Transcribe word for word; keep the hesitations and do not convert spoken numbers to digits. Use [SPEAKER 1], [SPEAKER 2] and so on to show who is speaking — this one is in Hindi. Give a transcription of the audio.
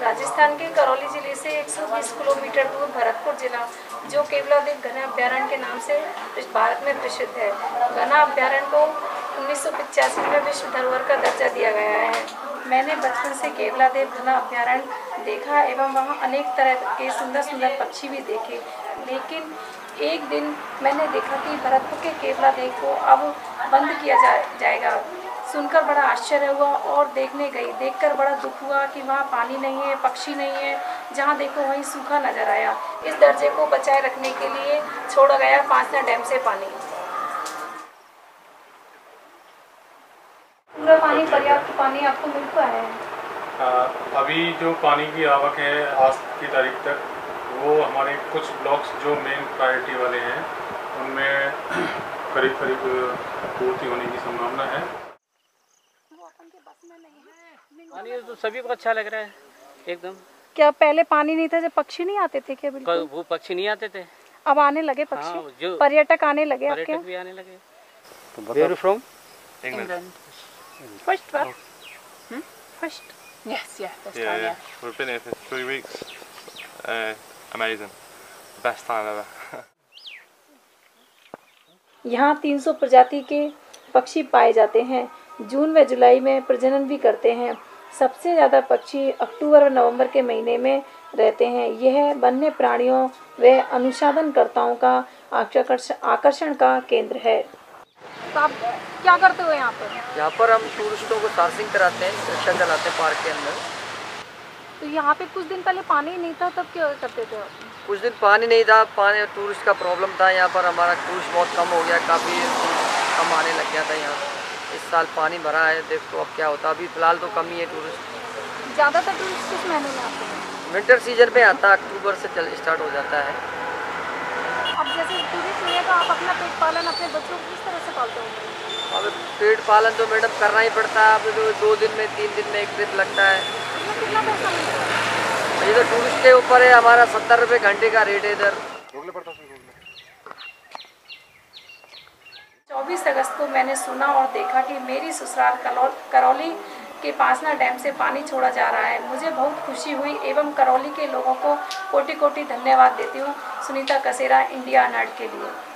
[SPEAKER 1] राजस्थान के करौली जिले से एक सौ बीस किलोमीटर दूर भरतपुर जिला, जो केवलादेव घना अभ्यारण्य के नाम से भारत में प्रसिद्ध है। घना अभ्यारण्य को उन्नीस सौ पचासी में विश्व धरोहर का दर्जा दिया गया है। मैंने बचपन से केवलादेव घना अभ्यारण्य देखा एवं वहाँ अनेक तरह के सुंदर सुंदर पक्षी भी देखे, लेकिन एक दिन मैंने देखा कि भरतपुर के केवलादेव को अब बंद किया जा, जाएगा। सुनकर बड़ा आश्चर्य हुआ और देखने गई। देखकर बड़ा दुख हुआ कि वहाँ पानी नहीं है, पक्षी नहीं है, जहाँ देखो वहीं सूखा नजर आया। इस दर्जे को बचाए रखने के लिए छोड़ा गया पांचना डैम से पानी। पूरा पानी, पर्याप्त पानी आपको मिल पाया है?
[SPEAKER 2] आ, अभी जो पानी की आवक है आज की तारीख तक, वो हमारे कुछ ब्लॉक्स जो मेन प्रायोरिटी वाले हैं उनमें करीब करीब पूर्ति होने की संभावना है।
[SPEAKER 3] पानी तो सभी को अच्छा लग रहा है एकदम।
[SPEAKER 1] क्या पहले पानी नहीं था जब पक्षी नहीं आते थे क्या? बिल्कुल
[SPEAKER 3] वो पक्षी नहीं आते थे,
[SPEAKER 1] अब आने लगे पक्षी। हाँ, जो पर्यटक आने लगे,
[SPEAKER 3] पर्यटक भी आने लगे।
[SPEAKER 2] Where are you from?
[SPEAKER 4] England.
[SPEAKER 1] First one. Hmm? First.
[SPEAKER 4] Yes, yeah, first
[SPEAKER 5] Yeah,
[SPEAKER 4] time,
[SPEAKER 5] yeah.
[SPEAKER 4] yeah.
[SPEAKER 5] We've been here for three weeks. Uh, amazing. Best time ever.
[SPEAKER 1] यहाँ तीन सौ प्रजाति के पक्षी पाए जाते हैं। जून व जुलाई में प्रजनन भी करते हैं। सबसे ज़्यादा पक्षी अक्टूबर और नवंबर के महीने में रहते हैं। यह वन्य प्राणियों व अनुसंधानकर्ताओं का आकर्षण आकर्षण का केंद्र है। तो आप क्या करते हो यहाँ पर?
[SPEAKER 6] यहाँ पर हम टूरिस्टों को सार्सिंग कराते हैं, रिक्शा चलाते हैं पार्क के अंदर।
[SPEAKER 1] तो यहाँ पे कुछ दिन पहले पानी नहीं था, तब क्या करते थे आप?
[SPEAKER 6] कुछ दिन पानी नहीं था, पानी टूरिस्ट का प्रॉब्लम था यहाँ पर। हमारा टूरिस्ट बहुत कम हो गया, काफ़ी कम आने लग गया था यहाँ। इस साल पानी भरा है, देखो अब क्या होता है। अभी फिलहाल तो कम ही है टूरिस्ट।
[SPEAKER 1] ज़्यादातर टूरिस्ट किस महीने में आते हैं?
[SPEAKER 6] विंटर सीजन में आता है, अक्टूबर से चल स्टार्ट हो जाता है।
[SPEAKER 1] अब जैसे टूरिस्ट नहीं है तो आप अपना पेट पालन अपने बच्चों को किस तरह से पालते हो?
[SPEAKER 6] अब पेट पालन तो मैडम करना ही पड़ता है। अब तो दो दिन में तीन दिन में एक ट्रिप लगता है।
[SPEAKER 1] इसमें कितना पैसा मिलता है?
[SPEAKER 6] ये तो टूरिस्ट के ऊपर है। हमारा सत्तर रुपये घंटे का रेट है इधर।
[SPEAKER 1] चौबीस अगस्त को मैंने सुना और देखा कि मेरी ससुराल करौली के पांचना डैम से पानी छोड़ा जा रहा है। मुझे बहुत खुशी हुई एवं करौली के लोगों को कोटि कोटि धन्यवाद देती हूँ। सुनीता कसेरा, इंडिया नाइट के लिए।